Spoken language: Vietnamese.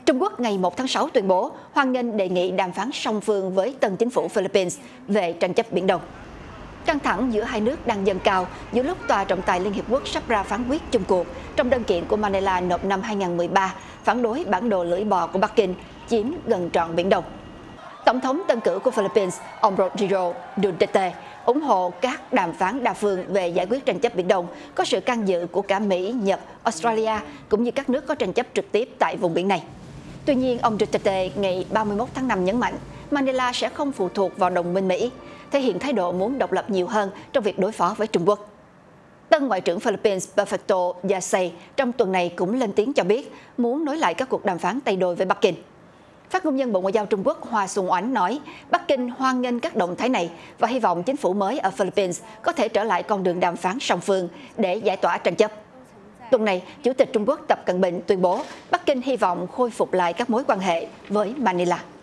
Trung Quốc ngày 1 tháng 6 tuyên bố hoan nghênh đề nghị đàm phán song phương với tân chính phủ Philippines về tranh chấp Biển Đông. Căng thẳng giữa hai nước đang dâng cao giữa lúc Tòa trọng tài Liên Hiệp Quốc sắp ra phán quyết chung cuộc trong đơn kiện của Manila nộp năm 2013 phản đối bản đồ lưỡi bò của Bắc Kinh chiếm gần trọn Biển Đông. Tổng thống tân cử của Philippines, ông Rodrigo Duterte, ủng hộ các đàm phán đa phương về giải quyết tranh chấp Biển Đông có sự can dự của cả Mỹ, Nhật, Australia cũng như các nước có tranh chấp trực tiếp tại vùng biển này. Tuy nhiên, ông Duterte ngày 31 tháng 5 nhấn mạnh Manila sẽ không phụ thuộc vào đồng minh Mỹ, thể hiện thái độ muốn độc lập nhiều hơn trong việc đối phó với Trung Quốc. Tân Ngoại trưởng Philippines Perfecto Yasay trong tuần này cũng lên tiếng cho biết muốn nối lại các cuộc đàm phán tay đôi với Bắc Kinh. Phát ngôn nhân Bộ Ngoại giao Trung Quốc Hoa Xuân Oánh nói Bắc Kinh hoan nghênh các động thái này và hy vọng chính phủ mới ở Philippines có thể trở lại con đường đàm phán song phương để giải tỏa tranh chấp. Tuần này, Chủ tịch Trung Quốc Tập Cận Bình tuyên bố Bắc Kinh hy vọng khôi phục lại các mối quan hệ với Manila.